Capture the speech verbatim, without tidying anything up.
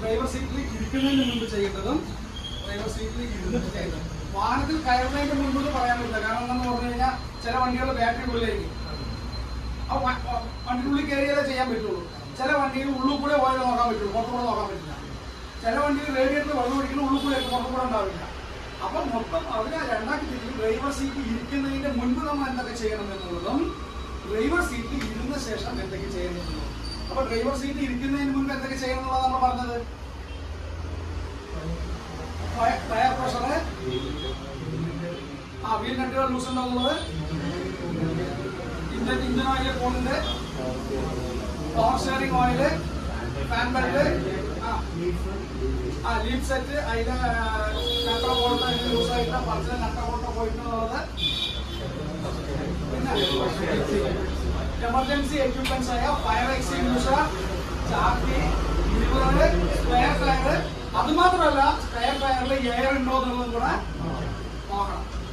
Driver സീറ്റിൽ ഇരിക്കുന്നതിന് മുമ്പ് ചെയ്യേണ്ടതും ഡ്രൈവർ സീറ്റിൽ ഇരുന്നിട്ട് ചെയ്യേണ്ടതും. വാഹനത്തിൽ കയറുന്നതിന് മുമ്പ് പറയാൻ പറ്റില്ല. കാരണം എന്താണെന്ന് പറഞ്ഞു കഴിഞ്ഞാൽ ചില വണ്ടികൾ ബാറ്ററി ഉള്ളിലായിരിക്കും. ആ വണ്ടിക്കുള്ളിൽ കയറിയാലേ ചെയ്യാൻ പറ്റുള്ളൂ. ചില വണ്ടിയിൽ ഉള്ളിൽ കൂടെ ഓയിൽ നോക്കാൻ പറ്റുള്ളൂ, പുറത്തുകൂടെ നോക്കാൻ പറ്റില്ല. ചില വണ്ടിയിൽ റേഡിയേറ്റർ വെള്ളം ഒഴിക്കുന്ന ഉള്ളിൽ കൂടെ പുറത്തു കൂടെ ഉണ്ടാവില്ല. അപ്പം മൊത്തം അതിനെ രണ്ടാക്കി തിരിച്ച് ഡ്രൈവർ സീറ്റ് ഇരിക്കുന്നതിന്റെ മുൻപ് നമ്മൾ എന്തൊക്കെ ചെയ്യണം എന്നുള്ളതും ഡ്രൈവർ സീറ്റിൽ ഇരുന്ന ശേഷം എന്തൊക്കെ ചെയ്യണം എന്നുള്ളതും. അപ്പൊ ഡ്രൈവർ സീറ്റ് ഇരിക്കുന്നതിന് മുൻപ് എന്തൊക്കെ ചെയ്യണം എന്നുള്ളതാണ് നമ്മൾ പറഞ്ഞത്. ടയർ പ്രഷറ്, ആ വീൽ നട്ടുകൾ ലൂസ് ഉണ്ടാവുന്നത്, ഇഞ്ചൻ ഇഞ്ചൻ ഓയില് പോകുന്നുണ്ട്, power steering oil, fan belt, ആ ലീഡ് സെറ്റ്, അതിന്റെ നട്ട ബോൾട്ട് ലൂസായിട്ട് പറിച്ച നട്ട ബോൾട്ട് പോയിട്ടുള്ളത്, പിന്നെ എമർജൻസി എക്യുപ്മെന്റ്സ് ആയ ഫയർ എക്സ്റ്റിംഗ്വിഷർ, ചാക്കി, ലിവറ്, സ്പെയർ ടയർ. അത് മാത്രമല്ല സ്പെയർ ടയറിൽ എയർ ഉണ്ടോ എന്നുള്ളതും കൂടെ നോക്കണം.